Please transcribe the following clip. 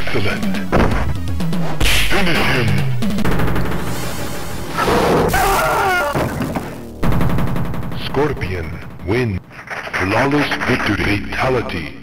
Excellent. Finish him. Scorpion win. Flawless victory. Fatality.